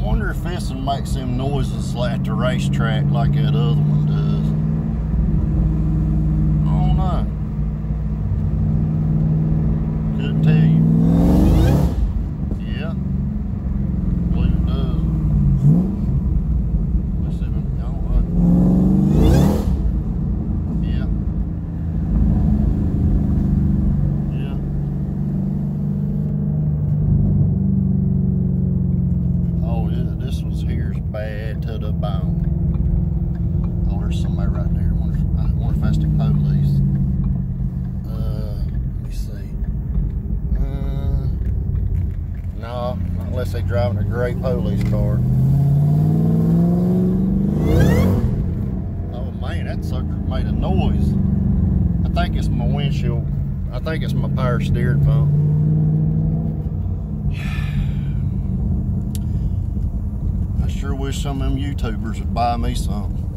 wonder if this one makes them noises like the racetrack like that other one does. I don't know. Couldn't tell you. Yeah. I believe it does. Let's see if I don't Yeah. Yeah. Oh yeah, this one's here's bad to the bone. Oh, there's somebody right there. I wonder if that's the police. Let me see. No, not unless they're driving a gray police car. Oh man, that sucker made a noise. I think it's my windshield. I think it's my power steering pump. I sure wish some of them YouTubers would buy me some.